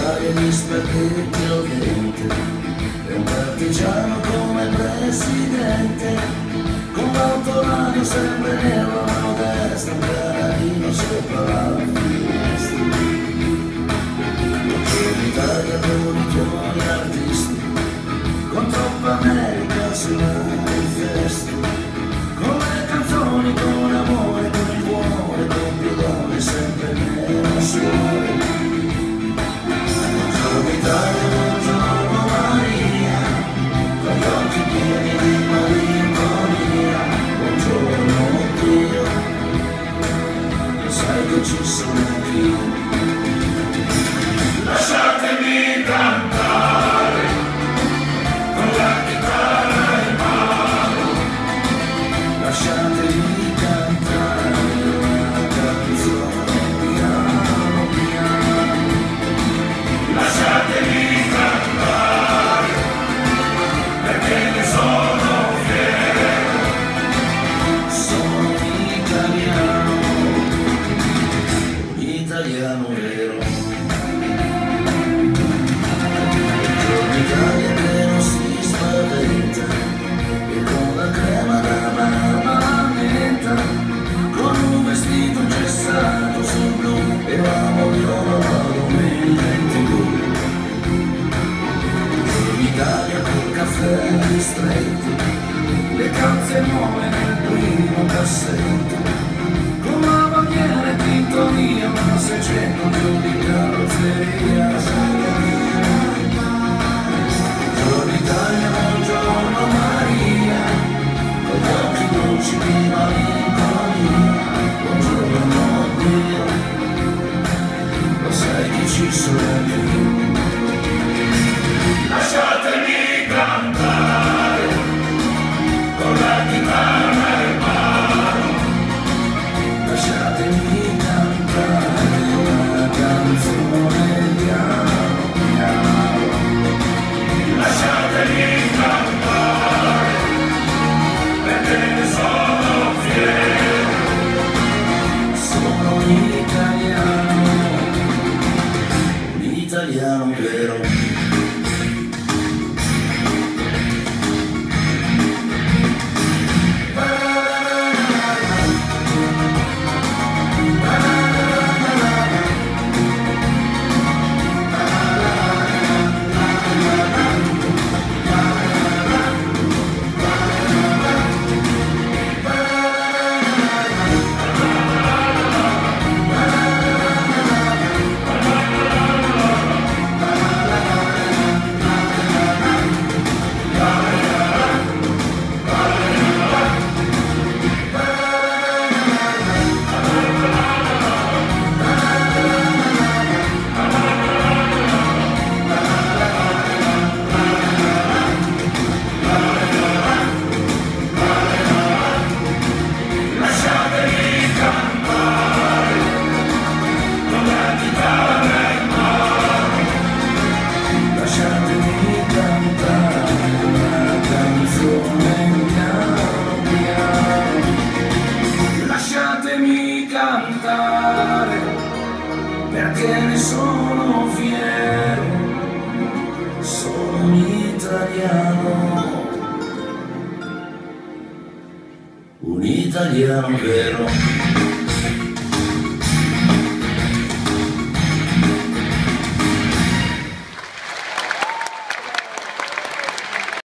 Italia gli spaghetti al dente e un partigiano come presidente, con l'autoradio sempre nella mano destra, un canarino sopra la finestra. L'Italia con i tuoi artisti, con troppa America si manifesta, con le canzoni, con amore, con il cuore, con più donne sempre meno suore. Buongiorno Italia, buongiorno Maria, con gli occhi pieni di malinconia. Buongiorno Dio, lo sai che ci sono anch'io. Lasciatemi cantare con la chitarra in mano, lasciatemi cantare una canzone piano piano, lasciatemi cantare perché ne sono fiero, sono italiano, italiano vero. L'Italia che non si spaventa e con la crema da barba menta, con un vestito gessato sul blu e la mogliola la domenica in TV. L'Italia col caffè ristretto, le calze nuove nel primo cassetto, con la bandiera e tintoria, ma 600 più di carrozzeria. Italia, buongiorno Maria, con gli occhi dolci di malinconia. Buongiorno Dio, lo sai che ci sono io. Lasciatemi cantare con la chitarra in mano, lasciatemi cantare una canzone piano piano. Lasciatemi cantare perché ne sono fiero, sono italiano, un italiano vero. Cantare perché ne sono fiero, sono italiano, un italiano vero.